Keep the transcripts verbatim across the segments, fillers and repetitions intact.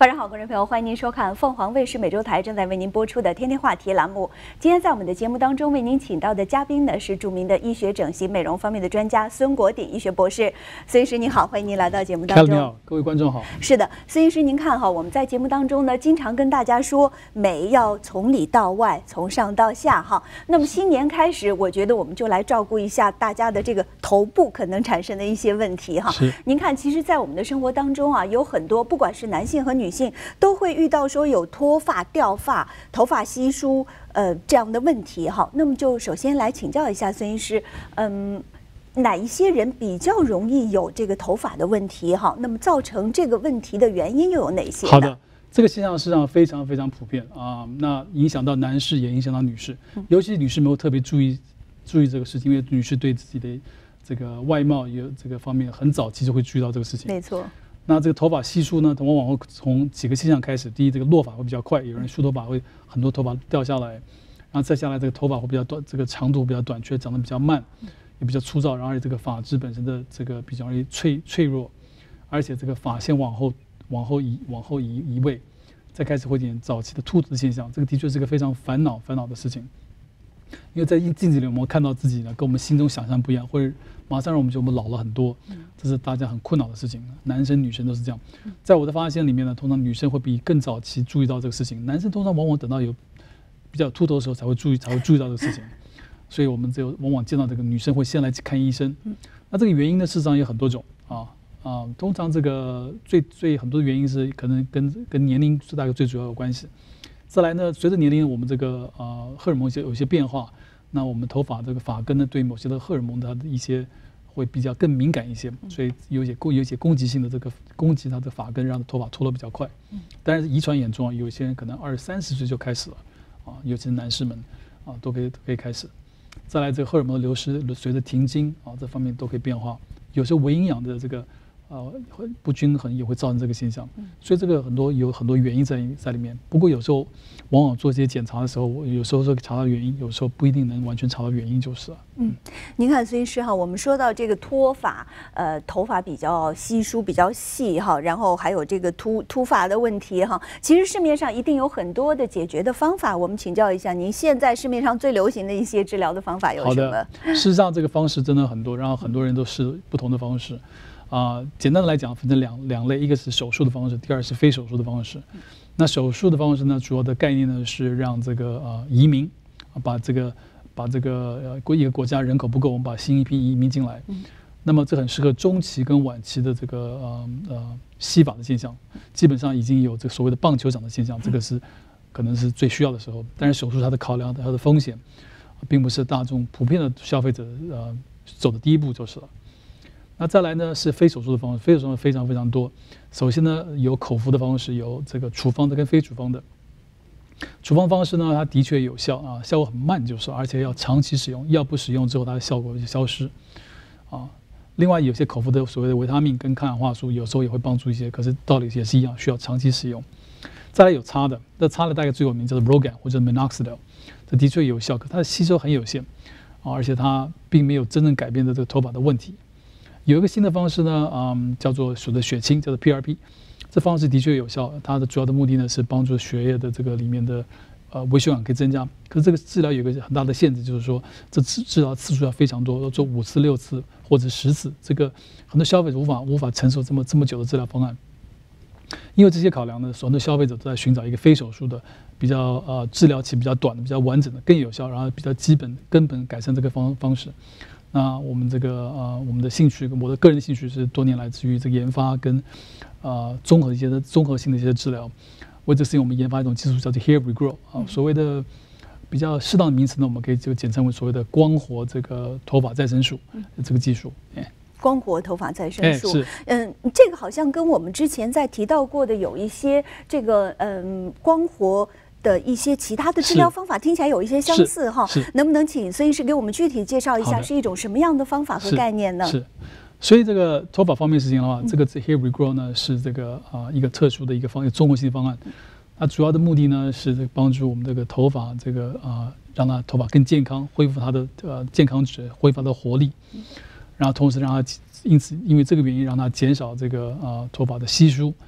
晚上好，观众朋友，欢迎您收看凤凰卫视美洲台正在为您播出的《天天话题》栏目。今天在我们的节目当中，为您请到的嘉宾呢是著名的医学整形美容方面的专家孙国鼎医学博士。孙医师您好，欢迎您来到节目当中。 你好，各位观众好。 是的，孙医师您看哈，我们在节目当中呢，经常跟大家说美要从里到外，从上到下哈。那么新年开始，我觉得我们就来照顾一下大家的这个头部可能产生的一些问题哈。 是。 您看，其实，在我们的生活当中啊，有很多不管是男性和女性，都会遇到说有脱发、掉发、头发稀疏呃这样的问题哈。那么就首先来请教一下孙医师，嗯，哪一些人比较容易有这个头发的问题哈？那么造成这个问题的原因又有哪些呢？ 好的，这个现象实际上非常非常普遍啊，那影响到男士也影响到女士，尤其女士没有特别注意注意这个事情，因为女士对自己的这个外貌有这个方面很早期就会注意到这个事情。 没错。 那这个头发稀疏呢，往往会从几个现象开始。第一，这个落发会比较快，有人梳头发会很多头发掉下来，然后再下来这个头发会比较短，这个长度比较短缺，长得比较慢，也比较粗糙，然后而且这个发质本身的这个比较容易脆脆弱，而且这个发线往后往后移往后移移位，再开始会有点早期的秃子现象。这个的确是个非常烦恼烦恼的事情，因为在镜子里我们看到自己呢跟我们心中想象不一样，或者马上让我们觉得我们老了很多，这是大家很困扰的事情。男生女生都是这样。在我的发现里面呢，通常女生会比更早期注意到这个事情，男生通常往往等到有比较秃头的时候才会注意才会注意到这个事情。所以我们只有往往见到这个女生会先来看医生。那这个原因呢，事实上有很多种啊啊，通常这个最最很多的原因是可能跟跟年龄是大概最主要有关系。再来呢，随着年龄，我们这个呃荷尔蒙有一些变化。那我们头发这个发根呢，对某些的荷尔蒙它的一些会比较更敏感一些，所以有一些攻有一些攻击性的这个攻击它的发根，让头发脱落比较快。当然遗传严重啊，有些人可能二三十岁就开始了啊，尤其是男士们啊都可以都可以开始。再来这个荷尔蒙的流失，随着停经啊这方面都可以变化，有时候微营养的这个呃不均衡也会造成这个现象，所以这个很多有很多原因在在里面。不过有时候往往做这些检查的时候，有时候说查到原因，有时候不一定能完全查到原因就是了。 嗯，您看孙医师哈，我们说到这个脱发，呃，头发比较稀疏、比较细哈，然后还有这个秃秃发的问题哈，其实市面上一定有很多的解决的方法。我们请教一下您，现在市面上最流行的一些治疗的方法有什么？ 好的，事实上这个方式真的很多，然后很多人都试不同的方式。啊、呃，简单的来讲，分成两两类，一个是手术的方式，第二是非手术的方式。那手术的方式呢，主要的概念呢是让这个呃移民，把这个把这个呃一个国家人口不够，我们把新一批移民进来。那么这很适合中期跟晚期的这个呃呃吸发的现象，基本上已经有这个所谓的棒球掌的现象，这个是可能是最需要的时候。但是手术它的考量它的风险，并不是大众普遍的消费者呃走的第一步就是了。那再来呢是非手术的方式，非手术的非常非常多。首先呢有口服的方式，有这个处方的跟非处方的。处方方式呢，它的确有效啊，效果很慢就是，而且要长期使用，药不使用之后它的效果就消失啊。另外有些口服的所谓的维他命跟抗氧化素，有时候也会帮助一些，可是道理也是一样，需要长期使用。再来有擦的，那擦的大概最有名叫做 Rogaine 或者 Minoxidil， 这的确有效，可它的吸收很有限啊，而且它并没有真正改变的这个头发的问题。有一个新的方式呢，嗯，叫做所谓的血清，叫做 P R P， 这方式的确有效。它的主要的目的呢是帮助血液的这个里面的呃微血管可以增加。可是这个治疗有一个很大的限制，就是说这治治疗次数要非常多，要做五次、六次或者十次，这个很多消费者无法无法承受这么这么久的治疗方案。因为这些考量呢，很多消费者都在寻找一个非手术的、比较呃治疗期比较短的、比较完整的、更有效，然后比较基本根本改善这个方方式。那我们这个呃，我们的兴趣，我的个人的兴趣是多年来自于这个研发跟呃综合一些的综合性的一些治疗。为这事情，我们研发一种技术叫做 Hair Regrow 啊，所谓的比较适当的名词呢，我们可以就简称为所谓的光活这个头发再生术这个技术。哎， 光活头发再生术， 是嗯，这个好像跟我们之前在提到过的有一些这个嗯光活的一些其他的治疗方法听起来有一些相似哈，能不能请孙医师给我们具体介绍一下是一种什么样的方法和概念呢？ 是，所以这个头发方面事情的话，这个 Hair Regrow 呢是这个啊、呃、一个特殊的一个方一个综合性方案，它主要的目的呢是帮助我们这个头发这个啊、呃、让它头发更健康，恢复它的呃健康值，恢复它的活力，然后同时让它因此因为这个原因让它减少这个啊、呃、头发的稀疏。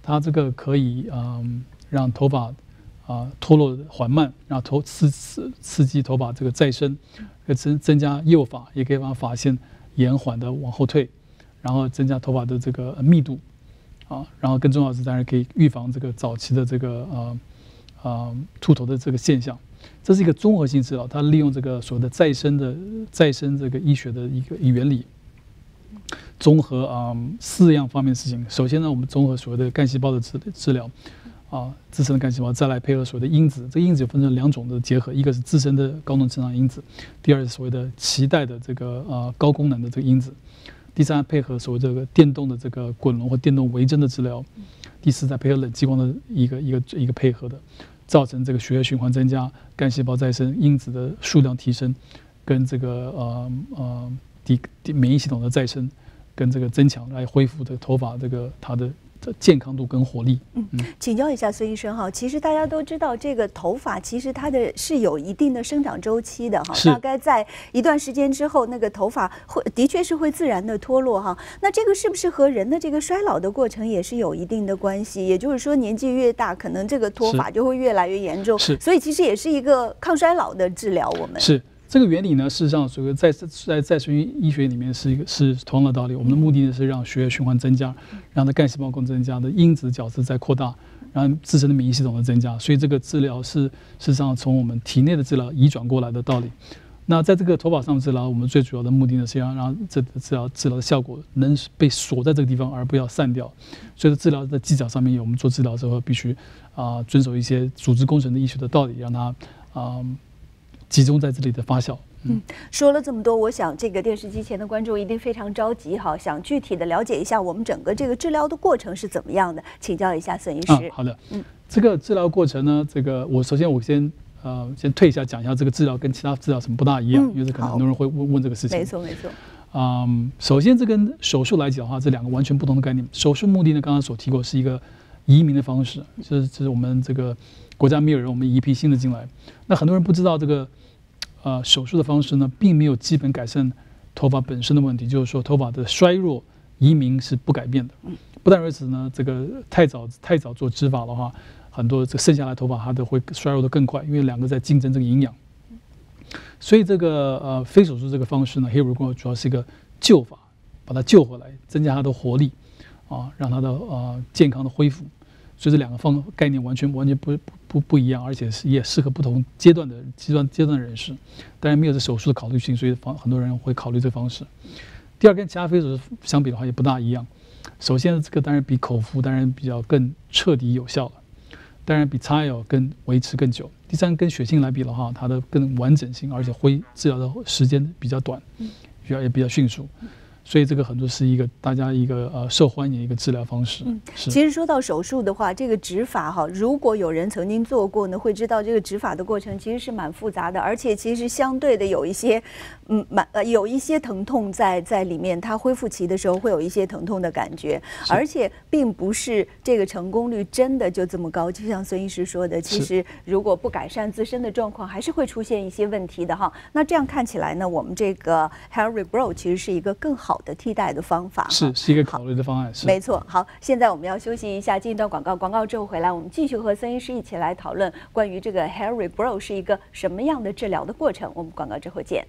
它这个可以嗯让头发啊脱落缓慢，让头刺刺刺激头发这个再生，可增增加幼发，也可以把发线延缓的往后退，然后增加头发的这个密度啊，然后更重要的是，当然可以预防这个早期的这个呃呃秃头的这个现象。这是一个综合性治疗，它利用这个所谓的再生的再生这个医学的一个原理。综合啊、嗯、四样方面的事情。首先呢，我们综合所谓的干细胞的治治疗，啊，自身的干细胞，再来配合所谓的因子。这个因子有分成两种的结合，一个是自身的高能成长因子，第二是所谓的脐带的这个呃高功能的这个因子，第三配合所谓这个电动的这个滚轮或电动微针的治疗，第四再配合冷激光的一个一个一个配合的，造成这个血液循环增加，干细胞再生，因子的数量提升，跟这个呃呃抵抵免疫系统的再生。跟这个增强来恢复的头发这个它的健康度跟活力。 嗯，请教一下孙医生哈，其实大家都知道这个头发其实它的是有一定的生长周期的哈，大概在一段时间之后，那个头发会的确是会自然的脱落哈。那这个是不是和人的这个衰老的过程也是有一定的关系？也就是说年纪越大，可能这个脱发就会越来越严重。 是， 所以其实也是一个抗衰老的治疗。我们是。这个原理呢，事实上，所谓在在在生医学里面是一个是同样的道理。我们的目的呢是让血液循环增加，让它干细胞功能增加的因子角质在扩大，让自身的免疫系统的增加。所以这个治疗是事实上从我们体内的治疗移转过来的道理。那在这个头发上治疗，我们最主要的目的呢是要让这个治疗治疗的效果能被锁在这个地方，而不要散掉。所以治疗的技巧上面，我们做治疗的时候必须啊、呃、遵守一些组织工程的医学的道理，让它啊。呃集中在这里的发酵。 嗯，说了这么多，我想这个电视机前的观众一定非常着急哈，想具体的了解一下我们整个这个治疗的过程是怎么样的，请教一下孙医师。 啊，好的，嗯，这个治疗过程呢，这个我首先我先呃先退一下，讲一下这个治疗跟其他治疗什么不大一样，嗯、因为这可能很多人会问问这个事情。 没错没错。 嗯，首先这跟手术来讲的话，这两个完全不同的概念。手术目的呢，刚刚所提过是一个移民的方式，这是我们这个国家没有人，我们移批新的进来。那很多人不知道这个。呃，手术的方式呢，并没有基本改善头发本身的问题，就是说头发的衰弱移民是不改变的。不但如此呢，这个太早太早做植发的话，很多这剩下来头发它都会衰弱的更快，因为两个在竞争这个营养。所以这个呃非手术这个方式呢 ，hair regrowth 主要是一个救发，把它救回来，增加它的活力啊，让它的呃健康的恢复。所以这两个方概念完全完全不不不一样，而且是也适合不同阶段的阶段阶段的人士。当然没有这手术的考虑性，所以方很多人会考虑这个方式。第二，跟其他非手术相比的话也不大一样。首先，这个当然比口服当然比较更彻底有效了，当然比擦药更维持更久。第三，跟血清来比的话，它的更完整性，而且恢治疗的时间比较短，比较也比较迅速。所以这个很多是一个大家一个呃受欢迎的一个治疗方式。 嗯，其实说到手术的话，这个植发哈，如果有人曾经做过呢，会知道这个植发的过程其实是蛮复杂的，而且其实相对的有一些，嗯，蛮呃有一些疼痛在在里面，它恢复期的时候会有一些疼痛的感觉，而且并不是这个成功率真的就这么高。就像孙医师说的，其实如果不改善自身的状况，还是会出现一些问题的哈。那这样看起来呢，我们这个 hair regrowth 其实是一个更好的替代的方法， 是是一个考虑的方案，是没错。好，现在我们要休息一下，进一段广告，广告之后回来，我们继续和孙医师一起来讨论关于这个 hair regrowth 是一个什么样的治疗的过程。我们广告之后见。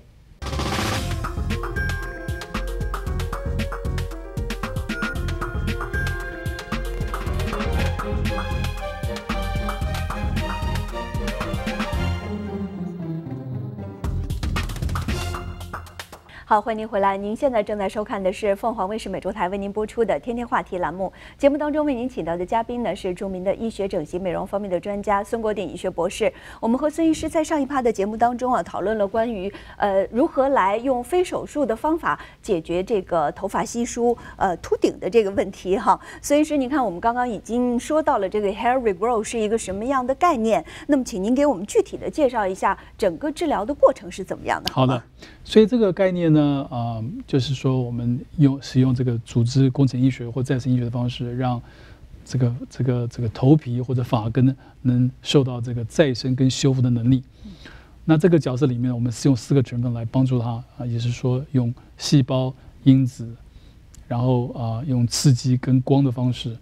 好，欢迎您回来。您现在正在收看的是凤凰卫视美洲台为您播出的《天天话题》栏目。节目当中为您请到的嘉宾呢是著名的医学整形美容方面的专家孙国鼎医学博士。我们和孙医师在上一趴的节目当中啊，讨论了关于呃如何来用非手术的方法解决这个头发稀疏、呃秃顶的这个问题哈。孙医师，您看我们刚刚已经说到了这个 hair regrowth 是一个什么样的概念，那么请您给我们具体的介绍一下整个治疗的过程是怎么样的？ 好的。所以这个概念呢，啊、呃，就是说我们用使用这个组织工程医学或再生医学的方式，让这个这个这个头皮或者发根能受到这个再生跟修复的能力。那这个角色里面，我们是用四个成分来帮助它啊，也是说用细胞、因子，然后啊用刺激跟光的方式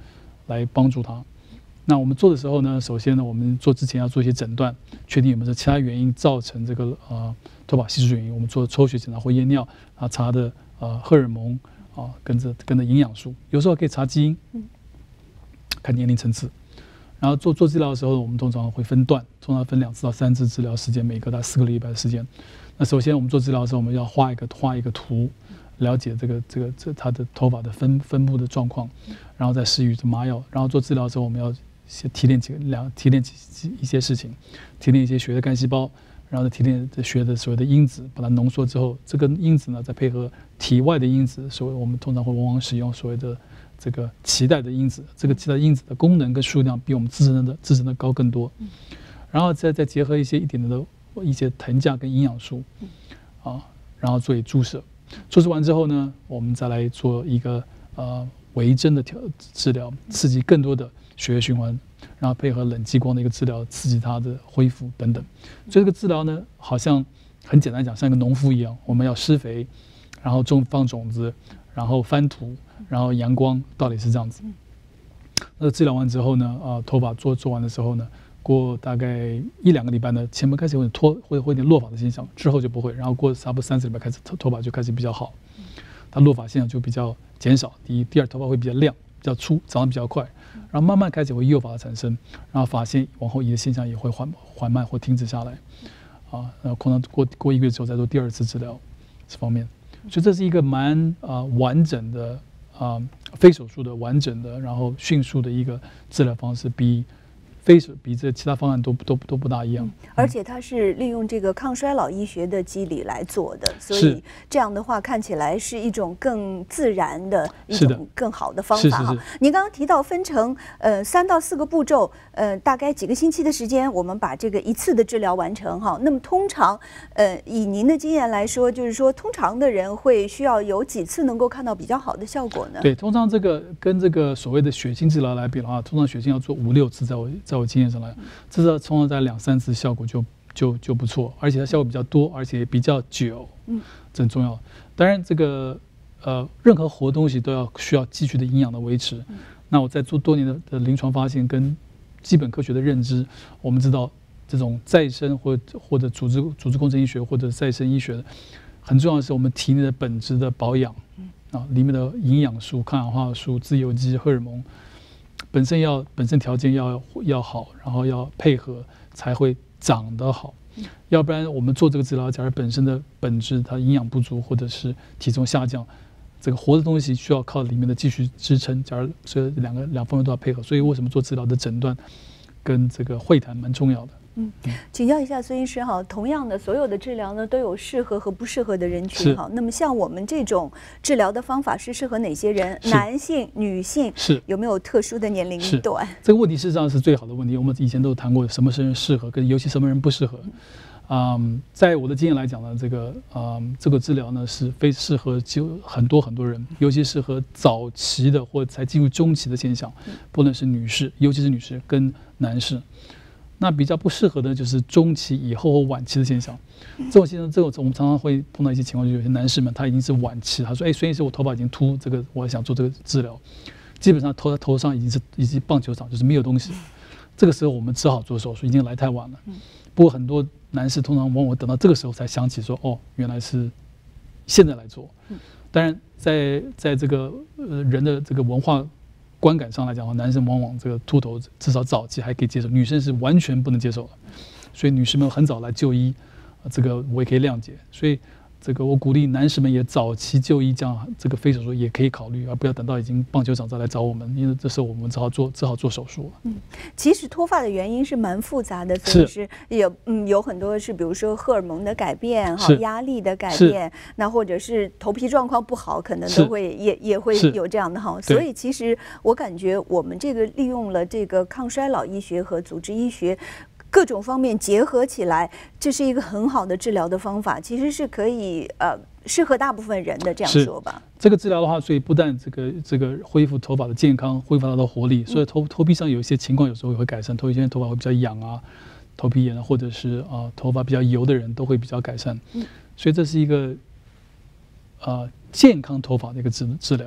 来帮助他。那我们做的时候呢，首先呢，我们做之前要做一些诊断，确定有没有其他原因造成这个呃头发稀疏原因。我们做抽血检查或验尿，啊查的呃荷尔蒙啊，跟着跟着营养素，有时候可以查基因，看年龄层次。然后做做治疗的时候，我们通常会分段，通常分两次到三次治疗时间，每个大概四个礼拜的时间。那首先我们做治疗的时候，我们要画一个画一个图，了解这个这个这他的头发的分分布的状况，然后再施予麻药。然后做治疗的时候，我们要先提炼几个两提炼几一些事情，提炼一些血的干细胞，然后再提炼血的所谓的因子，把它浓缩之后，这个因子呢再配合体外的因子，所谓我们通常会往往使用所谓的这个脐带的因子，这个脐带因子的功能跟数量比我们自身的自身的高更多，然后再再结合一些一点的一些藤架跟营养素，啊，然后做以注射。注射完之后呢，我们再来做一个呃微针的调治疗，刺激更多的血液循环，然后配合冷激光的一个治疗，刺激它的恢复等等。所以这个治疗呢，好像很简单讲，像一个农夫一样，我们要施肥，然后种放种子，然后翻土，然后阳光，道理是这样子。那治疗完之后呢，啊、呃，头发做做完的时候呢，过大概一两个礼拜呢，前面开始会脱，会会有点落发的现象，之后就不会。然后过差不多三四礼拜开始，头头发就开始比较好，它落发现象就比较减少。第一，第二，头发会比较亮，比较粗，长得比较快。然后慢慢开始会幼发的产生，然后发线往后移的现象也会缓缓慢或停止下来，啊，然后可能过过一个月之后再做第二次治疗这方面。所以这是一个蛮啊、呃、完整的啊、呃、非手术的完整的，然后迅速的一个治疗方式，比非手比这其他方案都都都不大一样。 嗯、而且它是利用这个抗衰老医学的机理来做的，所以这样的话看起来是一种更自然的一种更好的方法哈。您刚刚提到分成呃三到四个步骤，呃大概几个星期的时间，我们把这个一次的治疗完成哈。那么通常呃以您的经验来说，就是说通常的人会需要有几次能够看到比较好的效果呢？ 对，通常这个跟这个所谓的血清治疗来比的话，通常血清要做五六次，在我在我经验上来，至少通常在两三次效果就就就不错，而且它效果比较多，而且比较久，嗯，这很重要。当然，这个呃任何活东西都要需要继续的营养的维持。嗯、那我在做多年的的临床发现跟基本科学的认知，我们知道这种再生或或者组织组织工程医学或者再生医学的，很重要的是我们体内的本质的保养，啊，里面的营养素、抗氧化素、自由基、荷尔蒙。本身要本身条件要要好，然后要配合才会长得好，要不然我们做这个治疗，假如本身的本质它营养不足或者是体重下降，这个活的东西需要靠里面的继续支撑，假如所以两个两方面都要配合，所以为什么做治疗的诊断跟这个会谈蛮重要的。 嗯，请教一下孙医师哈，同样的，所有的治疗呢都有适合和不适合的人群哈。那么像我们这种治疗的方法是适合哪些人？男性、女性是有没有特殊的年龄段？ 这个问题事实上是最好的问题。我们以前都有谈过，什么人适合，跟尤其什么人不适合。嗯，在我的经验来讲呢，这个嗯这个治疗呢是非适合就很多很多人，尤其适合早期的或才进入中期的现象，不论是女士，尤其是女士跟男士。那比较不适合的就是中期以后或晚期的现象。这种现象，这种我们常常会碰到一些情况，就有些男士们他已经是晚期，他说：“哎，孙医师，我头发已经秃，这个我想做这个治疗。”基本上头头上已经是已经棒球场，就是没有东西。这个时候我们只好做手术，已经来太晚了。不过很多男士通常往往等到这个时候才想起说：“哦，原来是现在来做。”当然，在在这个呃人的这个文化观感上来讲的话，男生往往这个秃头至少早期还可以接受，女生是完全不能接受的。所以女士们很早来就医，这个我也可以谅解。所以这个我鼓励男士们也早期就医，这样这个非手术也可以考虑，而不要等到已经棒球场再来找我们，因为这时候我们只好做只好做手术了。 嗯，其实脱发的原因是蛮复杂的，所以是也嗯有很多是比如说荷尔蒙的改变哈，压力的改变，那或者是头皮状况不好，可能都会也也会有这样的哈。所以其实我感觉我们这个利用了这个抗衰老医学和组织医学。各种方面结合起来，这是一个很好的治疗的方法，其实是可以呃适合大部分人的，这样说吧。 这个治疗的话，所以不但这个这个恢复头发的健康，恢复它的活力，所以头头皮上有一些情况有时候也会改善，头有些头发会比较痒啊，头皮炎啊，或者是啊、呃、头发比较油的人都会比较改善。所以这是一呃健康头发的一个治治疗。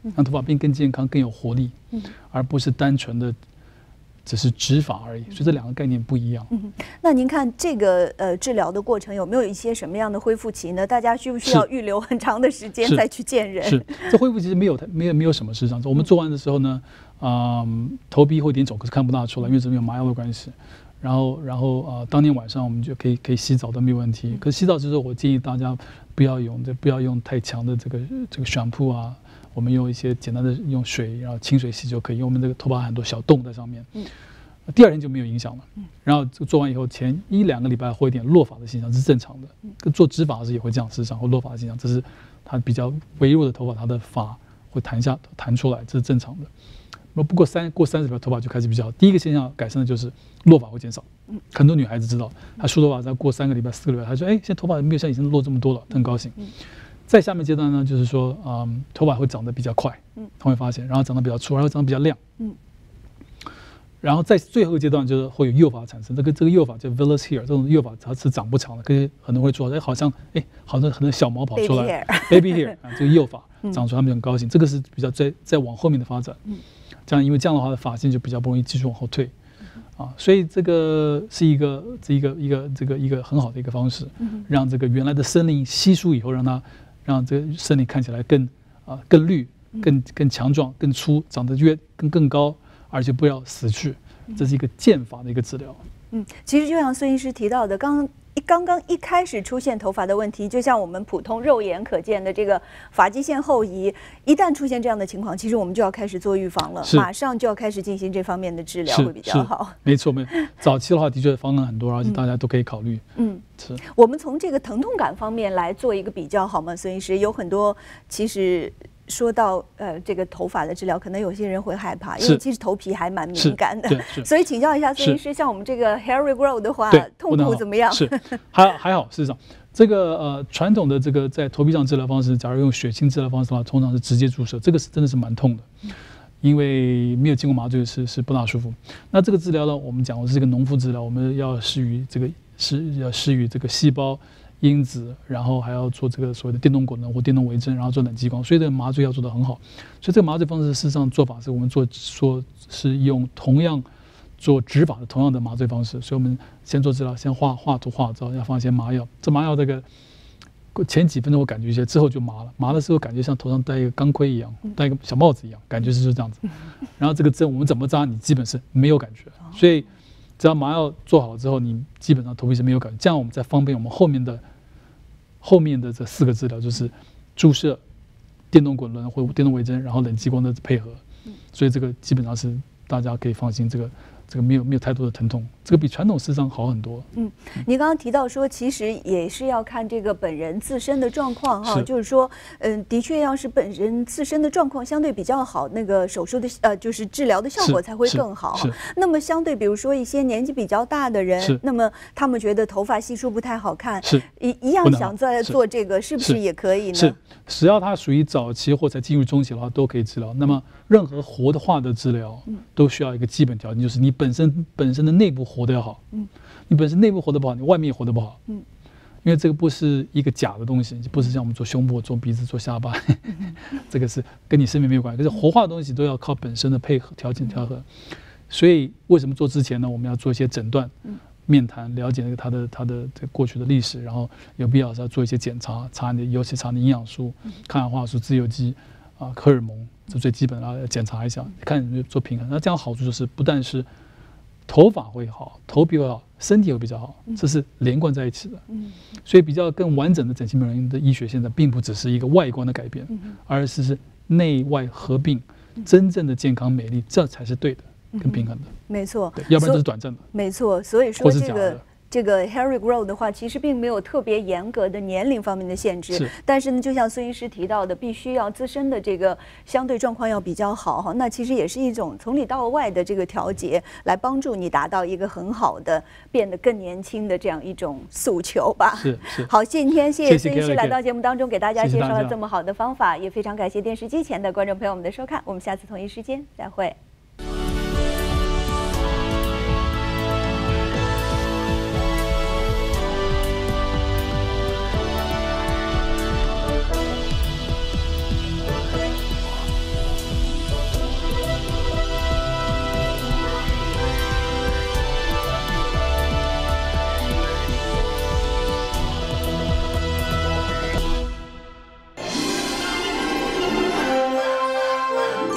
让头发变更健康、更有活力， 嗯， 而不是单纯的只是植发而已。所以这两个概念不一样。 嗯，那您看这个呃治疗的过程有没有一些什么样的恢复期呢？大家需不需要预留很长的时间再去见人？ 是，这恢复其实没有没有没有什么事上。我们做完的时候呢，嗯，头皮会有点肿，可是看不大出来，因为这没有麻药的关系。然后，然后呃，当天晚上我们就可以可以洗澡都没有问题。可是洗澡之后，我建议大家不要用这不要用太强的这个这个shampoo铺啊，我们用一些简单的用水，然后清水洗就可以。因为我们这个头发很多小洞在上面。嗯。第二天就没有影响了。嗯。然后做完以后，前一两个礼拜会有点落发的现象，是正常的。嗯。做植发时也会这样，事实上会落发的现象，这是它比较微弱的头发，它的发会弹下弹出来，这是正常的。不过三过三十秒头发就开始比较好。第一个现象改善的就是落发会减少。嗯，很多女孩子知道，她梳头发再过三个礼拜、四个礼拜，她说：“哎，现在头发没有像以前落这么多了，很高兴。”嗯，在下面阶段呢，就是说，嗯，头发会长得比较快，嗯，她会发现，然后长得比较粗，然后长得比较亮，嗯，然后在最后阶段就是会有幼发产生。这个这个幼发叫 vellus hair， 这种幼发它是长不长的，可是很多人会说，哎，好像哎，好像很多小毛跑出来 ，baby hair 啊，这个幼发长出来，他们很高兴。这个是比较在在往后面的发展。嗯。这样，因为这样的话，发线就比较不容易继续往后退，啊，所以这个是一个这一个一个这个一个很好的一个方式，让这个原来的森林稀疏以后，让它让这个森林看起来更啊更绿、更更强壮、更粗，长得越更更高，而且不要死去，这是一个健发的一个治疗。 嗯，其实就像孙医师提到的，刚。刚刚一开始出现头发的问题，就像我们普通肉眼可见的这个发际线后移，一旦出现这样的情况，其实我们就要开始做预防了，马上就要开始进行这方面的治疗会比较好。 没错，没错。早期的话，的确方案很多，而且大家都可以考虑。嗯，是。 我们从这个疼痛感方面来做一个比较好吗？孙医师，有很多其实。说到呃这个头发的治疗，可能有些人会害怕，因为其实头皮还蛮敏感的，所以请教一下孙医师，像我们这个 hair regrowth 的话，痛苦怎么样？ 是还还好，事实上这个呃传统的这个在头皮上治疗方式，假如用血清治疗方式的话，通常是直接注射，这个是真的是蛮痛的，因为没有经过麻醉是是不大舒服。那这个治疗呢，我们讲的是一个农夫治疗，我们要施予这个施要施予这个细胞。因子，然后还要做这个所谓的电动滚轮或电动微针，然后做冷激光，所以这个麻醉要做得很好。所以这个麻醉方式事实上做法是我们做说是用同样做植发的同样的麻醉方式，所以我们先做治疗，先画画图画照，要放一些麻药。这麻药这个前几分钟我感觉一些，之后就麻了，麻的时候感觉像头上戴一个钢盔一样，戴一个小帽子一样，感觉是就这样子。然后这个针我们怎么扎，你基本是没有感觉，所以。只要麻药做好之后，你基本上头皮是没有感觉，这样我们才方便我们后面的后面的这四个治疗，就是注射、电动滚轮或电动微针，然后冷激光的配合。所以这个基本上是大家可以放心，这个这个没有没有太多的疼痛，这个比传统事实上好很多。 嗯，您刚刚提到说，其实也是要看这个本人自身的状况哈，就是说，嗯，的确要是本人自身的状况相对比较好，那个手术的呃就是治疗的效果才会更好。那么相对比如说一些年纪比较大的人，那么他们觉得头发稀疏不太好看， 是一一样想再做这个，是不是也可以呢？ 是，只要它属于早期或者进入中期的话，都可以治疗。那么任何活的化的治疗，都需要一个基本条件，就是你本身本身的内部活得要好。嗯，你本身内部活得不好，你外面也活得不好。嗯，因为这个不是一个假的东西，不是像我们做胸部、做鼻子、做下巴，这个是跟你生命没有关系。可是活化的东西都要靠本身的配合条件调和。所以为什么做之前呢？我们要做一些诊断、面谈，了解那个他的他的这过去的历史，然后有必要是要做一些检查，查你的尤其查你营养素、抗氧化素、自由基啊、荷尔蒙，这最基本的要检查一下，看有没有做平衡。那这样好处就是不但是头发会好，头皮会好，身体会比较好，这是连贯在一起的。嗯，所以比较更完整的整形美容的医学，现在并不只是一个外观的改变，而是是内外合并，真正的健康美丽，这才是对的，跟平衡的。 没错， 要不然就是短暂的。 没错，所以说这个。这个 hair regrowth 的话，其实并没有特别严格的年龄方面的限制，是但是呢，就像孙医师提到的，必须要自身的这个相对状况要比较好哈。那其实也是一种从里到外的这个调节，来帮助你达到一个很好的变得更年轻的这样一种诉求吧。 是是。 好，今天谢谢孙医师来到节目当中，给大家介绍了这么好的方法，也非常感谢电视机前的观众朋友们的收看，我们下次同一时间再会。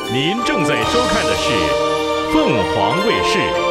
您正在收看的是凤凰卫视。